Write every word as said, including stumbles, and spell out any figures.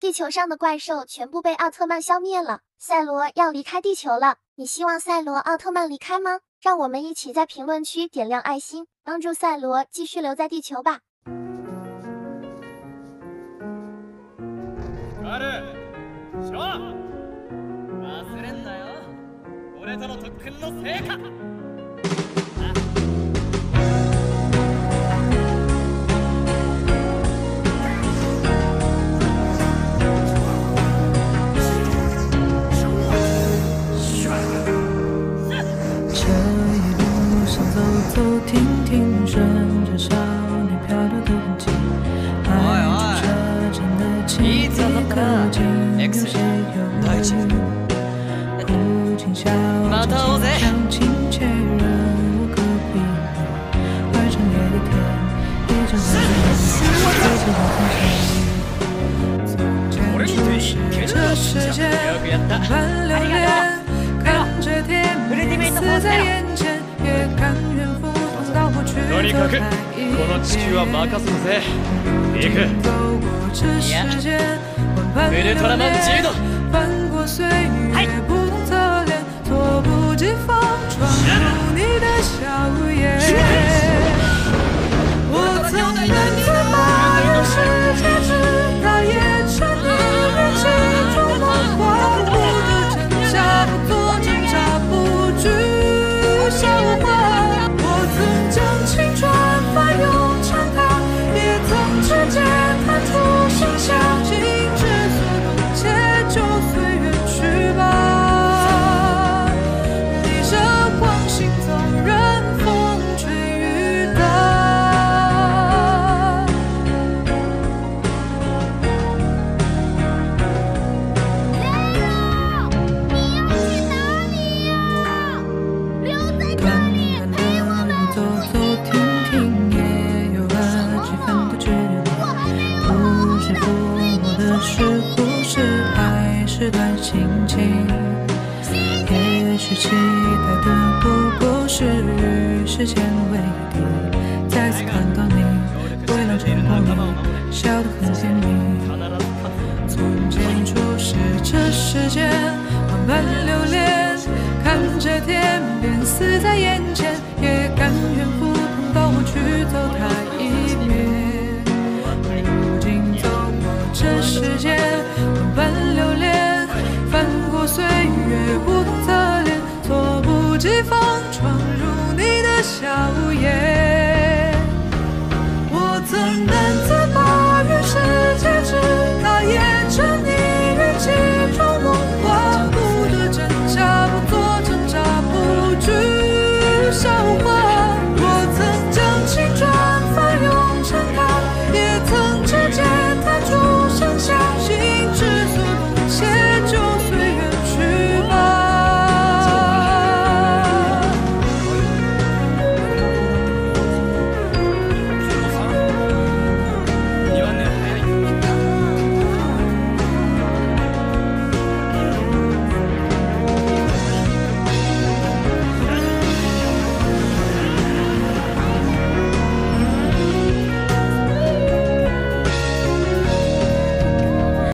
地球上的怪兽全部被奥特曼消灭了，赛罗要离开地球了。你希望赛罗奥特曼离开吗？让我们一起在评论区点亮爱心，帮助赛罗继续留在地球吧。 ガル、ショー、忘れんなよ。俺との特訓の成果。 走停停，顺着少女漂流的痕迹，爱住车站的情敌可见，有些犹豫。苦尽笑尽想亲切，人无可避免。快成夜的天，一张黑脸，自己的风尘。从前注视这世界，般流连，看着天边死在眼前。 とにかくこの地球は任せるぜ。行く。いや、ウルトラマンジード。はい。猝不及防闯入你的笑颜。我曾难自拔人世界，直到眼前你人气中梦幻，不得真假，不做挣扎，不惧笑话。青春翻涌成她，也曾指尖弹出盛夏，心之所动，且就随缘去吧。逆着光行走，任风吹雨打。 雷欧，你要去哪里呀？留在这里陪我们。 走走停停，也有了几分的距离。不是抚摸的是故事，还是段心情？也许期待的不过是与时间为敌。再次看到你，微亮晨光里，笑得很甜蜜。从前注视这世间，万般流连，看着天边死在眼前，也甘愿赴汤蹈火去走它一遍。如今走过这世间，万般流连，翻过岁月不同侧脸，猝不及防闯入你的笑颜。